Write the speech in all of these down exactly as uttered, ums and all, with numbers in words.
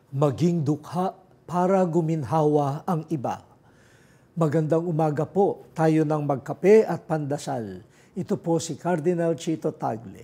Maging dukha para guminhawa ang iba. Magandang umaga po, tayo ng magkape at pandasal. Ito po si Cardinal Chito Tagle.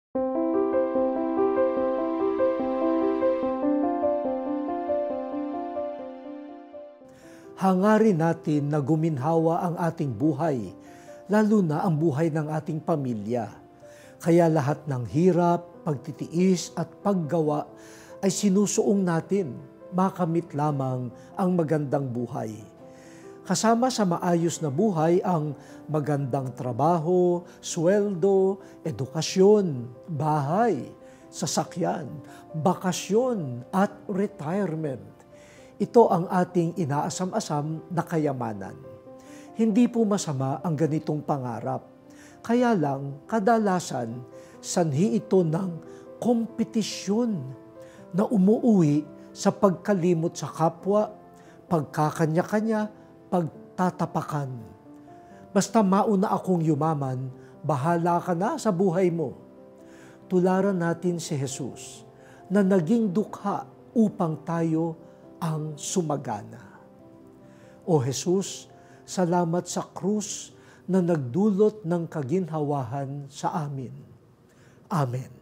Hangarin natin na guminhawa ang ating buhay, lalo na ang buhay ng ating pamilya. Kaya lahat ng hirap, pagtitiis at paggawa ay sinusuong natin makamit lamang ang magandang buhay. Kasama sa maayos na buhay ang magandang trabaho, sweldo, edukasyon, bahay, sasakyan, bakasyon at retirement. Ito ang ating inaasam-asam na kayamanan. Hindi po masama ang ganitong pangarap. Kaya lang, kadalasan, sanhi ito ng kompetisyon na umuuwi sa pagkalimot sa kapwa, pagkakanya-kanya, pagtatapakan. Basta mauna akong yumaman, bahala ka na sa buhay mo. Tularan natin si Jesus na naging dukha upang tayo ang sumagana. O Jesus, salamat sa krus na nagdulot ng kaginhawahan sa amin. Amen.